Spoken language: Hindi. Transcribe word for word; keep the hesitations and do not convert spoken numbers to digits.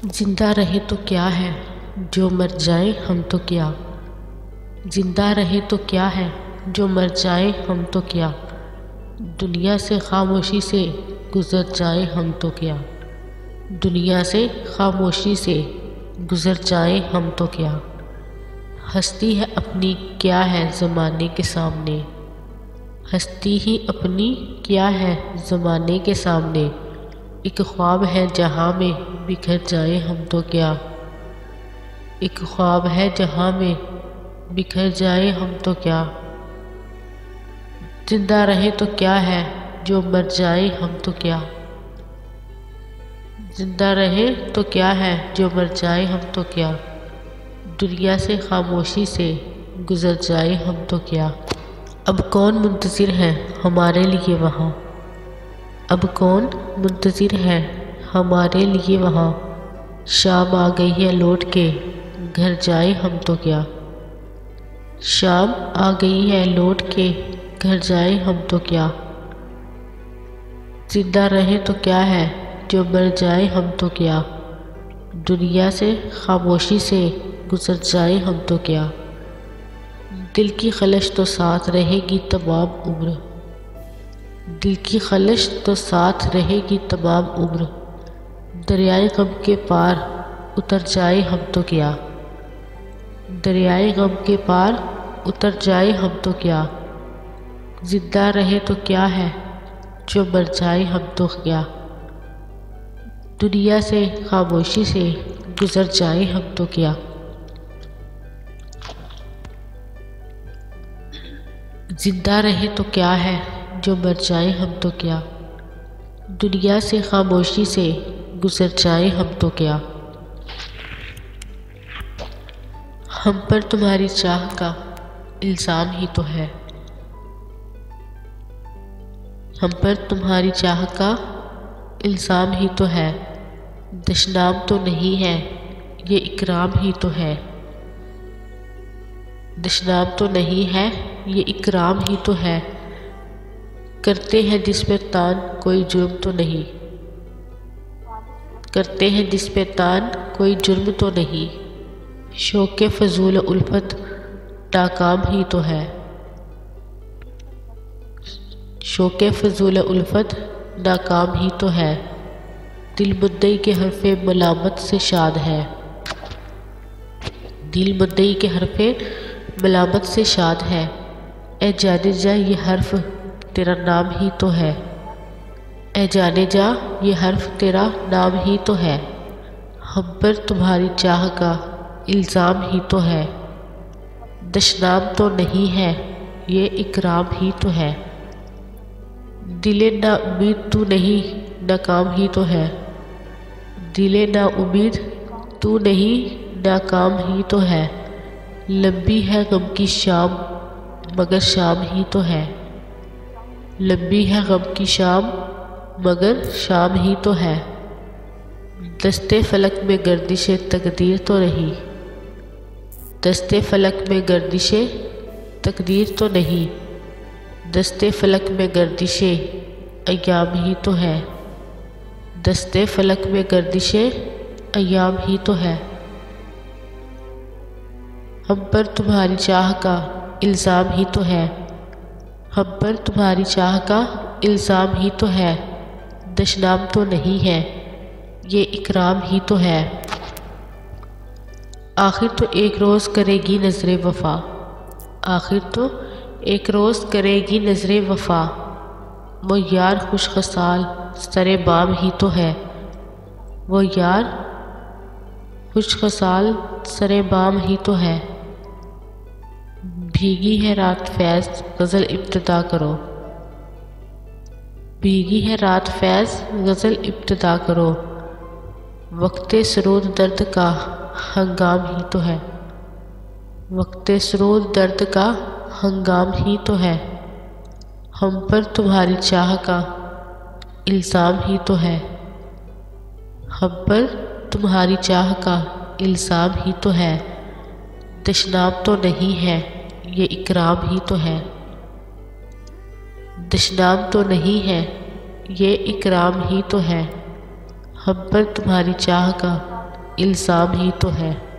जिंदा रहे तो क्या है, जो मर जाए हम तो क्या। जिंदा रहे तो क्या है, जो मर जाए हम तो क्या। दुनिया से खामोशी से गुज़र जाए हम तो क्या। दुनिया से खामोशी से गुज़र जाए हम तो क्या। हस्ती है अपनी क्या है ज़माने के सामने। हस्ती ही अपनी क्या है ज़माने के सामने। एक ख्वाब है जहाँ में बिखर जाए हम तो क्या। एक ख्वाब है जहाँ में बिखर जाए हम तो क्या। जिंदा रहे तो क्या है, जो मर जाए हम तो क्या। जिंदा रहे तो क्या है, जो मर जाए हम तो क्या। दुनिया से खामोशी से गुज़र जाए हम तो क्या। अब कौन मुंतज़िर है हमारे लिए वहाँ। अब कौन मुंतज़िर है हमारे लिए वहाँ। शाम आ गई है लौट के घर जाए हम तो क्या। शाम आ गई है लौट के घर जाए हम तो क्या। जिंदा रहे तो क्या है, जो मर जाए हम तो क्या। दुनिया से खामोशी से गुज़र जाए हम तो क्या। दिल की खलश तो साथ रहेगी तमाम उम्र। दिल की खलश तो साथ रहेगी तमाम उम्र। दरियाए गम के पार उतर जाए हम तो क्या। दरियाए गम के पार उतर जाए हम तो क्या। जिंदा रहे तो क्या है, जो मर जाए हम तो क्या। दुनिया से खामोशी से गुज़र जाए हम तो क्या। जिंदा रहे तो क्या है, जो मर जाए हम तो क्या। दुनिया से खामोशी से गुज़र जाए हम तो क्या। हम पर तुम्हारी चाह का इल्ज़ाम ही तो है। हम पर तुम्हारी चाह का इल्ज़ाम ही तो है। दशनाम तो नहीं है, ये इकराम ही तो है। दशनाम तो नहीं है, ये इकराम ही तो है। करते हैं जिस पे तान कोई जुर्म तो नहीं। करते हैं जिस पे तान कोई जुर्म तो नहीं। शौक़े फजूल उल्फत नाकाम ही तो है। शौक़े फजूल उल्फत नाकाम ही तो है। दिल मुद्दई के हरफे मलामत से शाद है। दिल मुद्दई के हरफे मलामत से शाद है। ए जाने जा ये हर्फ तेरा नाम ही तो है। ए जाने जा ये हर्फ तेरा नाम ही तो है। हम पर तुम्हारी चाह का इल्ज़ाम ही तो है। दशनाम तो नहीं है, ये इकराम ही तो है। दिले ना उम्मीद तू नहीं नाकाम ही तो है। दिले ना उम्मीद तू नहीं नाकाम ही तो है। लंबी है गम की शाम मगर शाम ही तो है। लंबी है गम की शाम मगर शाम ही तो है। दस्ते फलक में गर्दिशे तकदीर तो नहीं। दस्ते फलक में गर्दिशे तकदीर तो नहीं। दस्ते फलक में गर्दिशे अय्याम ही तो है। दस्ते फलक में गर्दिशे अय्याम ही तो है। हम पर तुम्हारी चाह का इल्ज़ाम ही तो है। हम पर तुम्हारी चाह का इल्ज़ाम ही तो है। दशनाम तो नहीं है, ये इकराम ही तो है। आखिर तो एक रोज़ करेगी नज़रे वफ़ा। आखिर तो एक रोज़ करेगी नज़रे वफ़ा। वो यार खुश खसाल सरे बाम ही तो है। वो यार खुश खसाल सरे बाम ही तो है। भीगी है रात फैज़ गज़ल इब्तिदा करो। भीगी है रात फैज़ गज़ल इब्तिदा करो। वक्ते सरूद दर्द का हंगाम ही तो है। वक्ते सरूद दर्द का हंगाम ही तो है। हम पर तुम्हारी चाह का इल्ज़ाम ही तो है। हम पर तुम्हारी चाह का इल्ज़ाम ही तो है। दशनाम तो नहीं है, ये इकराम ही तो है। दशनाम तो नहीं है, ये इकराम ही तो है। हम पर तुम्हारी चाह का इल्ज़ाम ही तो है।